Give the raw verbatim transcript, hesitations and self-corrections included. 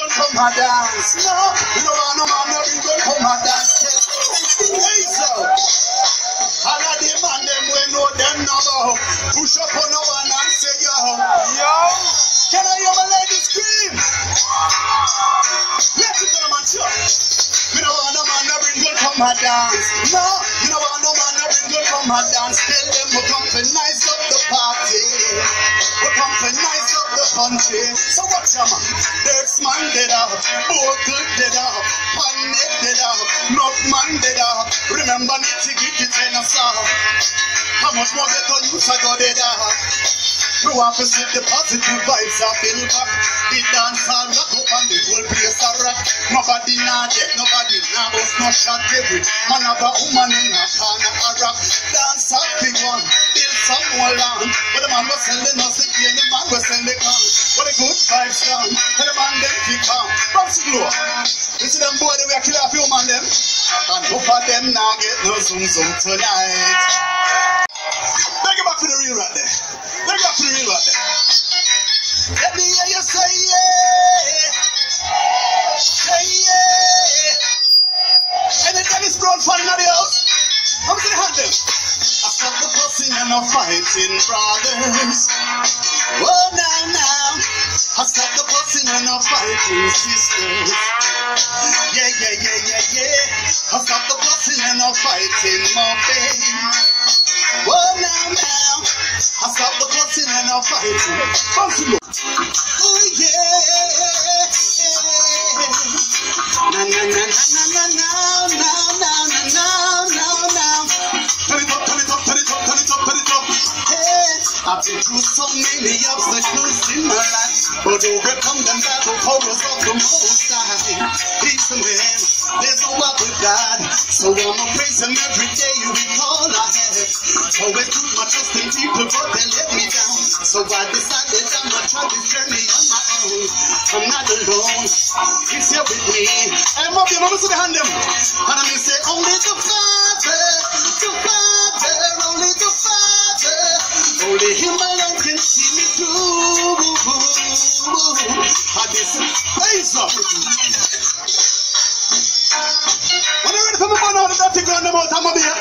gun come and dance. No, we don't want no man no bring gun come and dance. Hey, so. All of them and them we know them now. Push up on no one and say yo. Yo. Can I hear my lady scream? Let's go to my church. We don't want no man no bring gun come and dance. No, we don't want no man no bring gun come and dance. Tell them we come to nice up the party. We come to nice up the country. So what's your man? There's man dead up, Bogle dead up, Panet dead up, North man dead up. Remember nitty gritty ten of song. How much more get on you to go dead up? We want to see the positive vibes of build back. The dance all lock up and the whole place a rock. Nobody not dead, nobody now bust no shot. Every man have a woman in a corner a rock. Dance a big one, build some more land. But the man was selling us the cane, the man was selling the gun. But the good vibes down, tell the man them to come. From Siglo, you see them boy they will kill off you man them. And hope of them now get no zoom zoom tonight. Take it back to the real right there. Take it back to the real right there. Let me hear you say yeah. Say yeah. Anytime it's grown fun in the house, I'm to the hand them. I stop the fussing and no fighting, brothers. Oh, now, now. I stop the fussing and no fighting, sisters. Yeah, yeah, yeah, yeah, yeah. I stop the fussing and no fighting, my baby. Oh, now, now. I stop the fussing and no fighting. Oh, yeah. Na, na, na, na, na, na, na, na, na, na, na, na. Turn it up, turn it up, turn it up, turn it up, turn it up. Hey, I've been through so many obstacles in my life, but overcome them battle powers of the Most High. He's the man, there's no other God, so I'ma praise him every day with all I have. Always put my trust in people, but they let me down, so I decided I'ma try this journey on my own. I'm not alone, he's here with me. I'm up here, mama, see the hand them, and I'm gonna say only the Father, the Father, only the Father, only him alone can see me through. I just raise up. When you're ready for the man out of that, take on them out, I'm gonna be here.